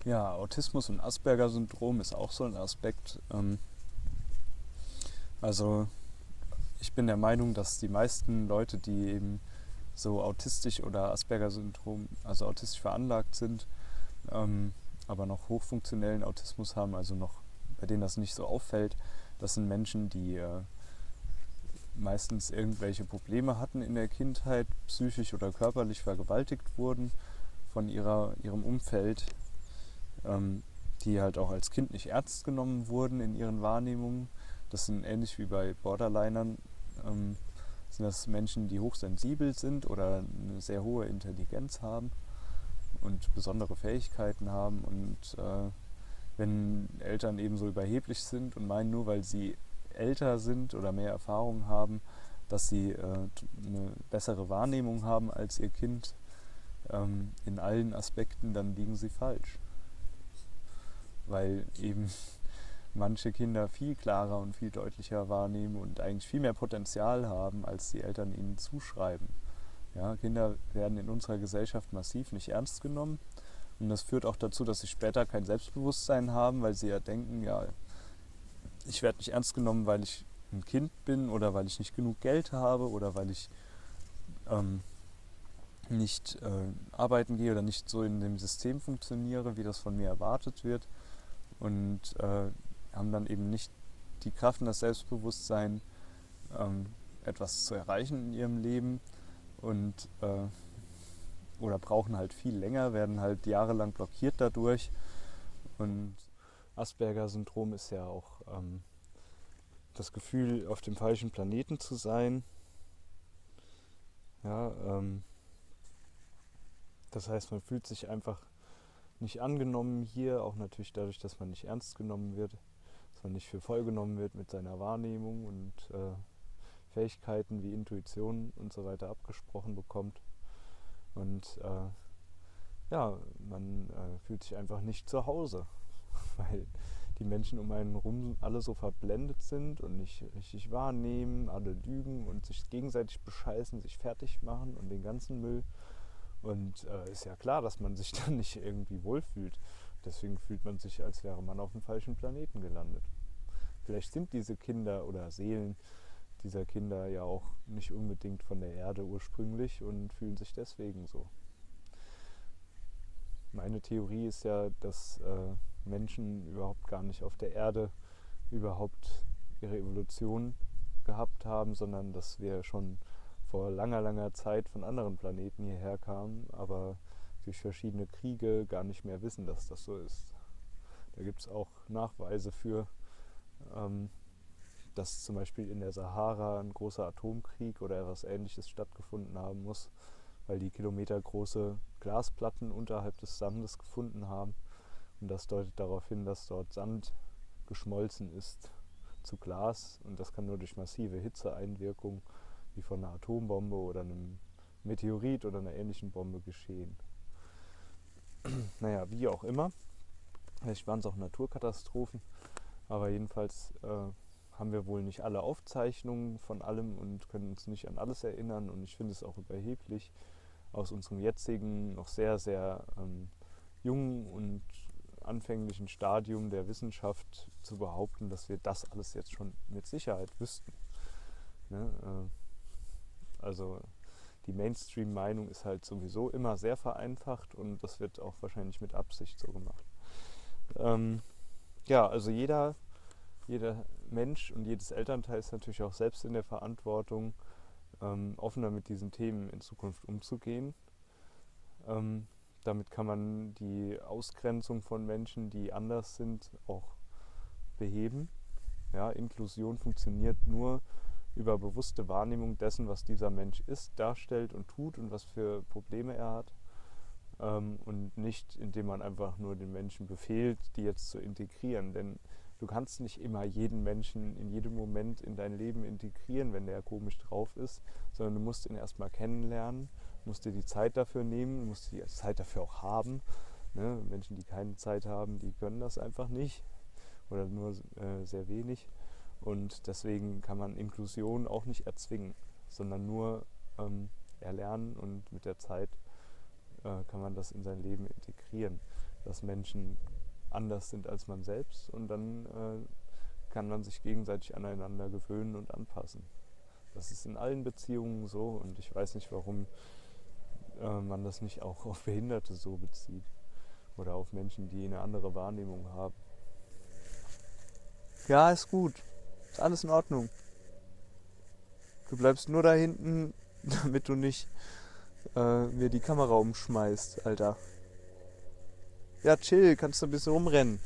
Ja, Autismus und Asperger-Syndrom ist auch so ein Aspekt. Also ich bin der Meinung, dass die meisten Leute, die eben so autistisch oder Asperger-Syndrom, also autistisch veranlagt sind, ähm, aber noch hochfunktionellen Autismus haben, also noch bei denen das nicht so auffällt, das sind Menschen, die meistens irgendwelche Probleme hatten in der Kindheit, psychisch oder körperlich vergewaltigt wurden von ihrem Umfeld, die halt auch als Kind nicht ernst genommen wurden in ihren Wahrnehmungen. Das sind ähnlich wie bei Borderlinern, sind das Menschen, die hochsensibel sind oder eine sehr hohe Intelligenz haben und besondere Fähigkeiten haben. Und wenn Eltern eben so überheblich sind und meinen, nur weil sie älter sind oder mehr Erfahrung haben, dass sie eine bessere Wahrnehmung haben als ihr Kind in allen Aspekten, dann liegen sie falsch. Weil eben manche Kinder viel klarer und viel deutlicher wahrnehmen und eigentlich viel mehr Potenzial haben, als die Eltern ihnen zuschreiben. Ja, Kinder werden in unserer Gesellschaft massiv nicht ernst genommen und das führt auch dazu, dass sie später kein Selbstbewusstsein haben, weil sie ja denken, ja, ich werde nicht ernst genommen, weil ich ein Kind bin oder weil ich nicht genug Geld habe oder weil ich ähm, nicht arbeiten gehe oder nicht so in dem System funktioniere, wie das von mir erwartet wird und haben dann eben nicht die Kraft und das Selbstbewusstsein, etwas zu erreichen in ihrem Leben und oder brauchen halt viel länger, werden halt jahrelang blockiert dadurch. Und Asperger-Syndrom ist ja auch das Gefühl, auf dem falschen Planeten zu sein. Ja, das heißt, man fühlt sich einfach nicht angenommen hier, auch natürlich dadurch, dass man nicht ernst genommen wird, dass man nicht für voll genommen wird mit seiner Wahrnehmung und Fähigkeiten wie Intuition und so weiter abgesprochen bekommt. Und ja, man fühlt sich einfach nicht zu Hause, weil die Menschen um einen herum alle so verblendet sind und nicht richtig wahrnehmen, alle lügen und sich gegenseitig bescheißen, sich fertig machen und den ganzen Müll. Und ist ja klar, dass man sich dann nicht irgendwie wohlfühlt. Deswegen fühlt man sich, als wäre man auf dem falschen Planeten gelandet. Vielleicht sind diese Kinder oder Seelen dieser Kinder ja auch nicht unbedingt von der Erde ursprünglich und fühlen sich deswegen so. Meine Theorie ist ja, dass Menschen überhaupt gar nicht auf der Erde überhaupt ihre Evolution gehabt haben, sondern dass wir schon vor langer, langer Zeit von anderen Planeten hierher kamen, aber durch verschiedene Kriege gar nicht mehr wissen, dass das so ist. Da gibt es auch Nachweise für, dass zum Beispiel in der Sahara ein großer Atomkrieg oder etwas Ähnliches stattgefunden haben muss, weil die kilometergroße Glasplatten unterhalb des Sandes gefunden haben. Und das deutet darauf hin, dass dort Sand geschmolzen ist zu Glas und das kann nur durch massive Hitzeeinwirkung wie von einer Atombombe oder einem Meteorit oder einer ähnlichen Bombe geschehen. Naja, wie auch immer. Vielleicht waren es auch Naturkatastrophen, aber jedenfalls haben wir wohl nicht alle Aufzeichnungen von allem und können uns nicht an alles erinnern und ich finde es auch überheblich, aus unserem jetzigen, noch sehr, sehr jungen und anfänglichen Stadium der Wissenschaft zu behaupten, dass wir das alles jetzt schon mit Sicherheit wüssten. Ne? Also die Mainstream-Meinung ist halt sowieso immer sehr vereinfacht und das wird auch wahrscheinlich mit Absicht so gemacht. Ja, also jeder Mensch und jedes Elternteil ist natürlich auch selbst in der Verantwortung, offener mit diesen Themen in Zukunft umzugehen. Damit kann man die Ausgrenzung von Menschen, die anders sind, auch beheben. Ja, Inklusion funktioniert nur über bewusste Wahrnehmung dessen, was dieser Mensch ist, darstellt und tut und was für Probleme er hat. Und nicht, indem man einfach nur den Menschen befehlt, die jetzt zu integrieren. Denn du kannst nicht immer jeden Menschen in jedem Moment in dein Leben integrieren, wenn der komisch drauf ist, sondern du musst ihn erstmal kennenlernen, musst dir die Zeit dafür nehmen, musst die Zeit dafür auch haben. Ne? Menschen, die keine Zeit haben, die können das einfach nicht oder nur sehr wenig. Und deswegen kann man Inklusion auch nicht erzwingen, sondern nur erlernen und mit der Zeit kann man das in sein Leben integrieren. dass Menschen anders sind als man selbst und dann kann man sich gegenseitig aneinander gewöhnen und anpassen. Das ist in allen Beziehungen so und ich weiß nicht, warum man das nicht auch auf Behinderte so bezieht oder auf Menschen, die eine andere Wahrnehmung haben. Ja, ist gut. Ist alles in Ordnung. Du bleibst nur da hinten, damit du nicht mir die Kamera umschmeißt, Alter. Ja, chill, kannst du ein bisschen rumrennen.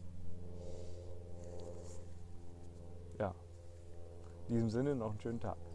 Ja, in diesem Sinne noch einen schönen Tag.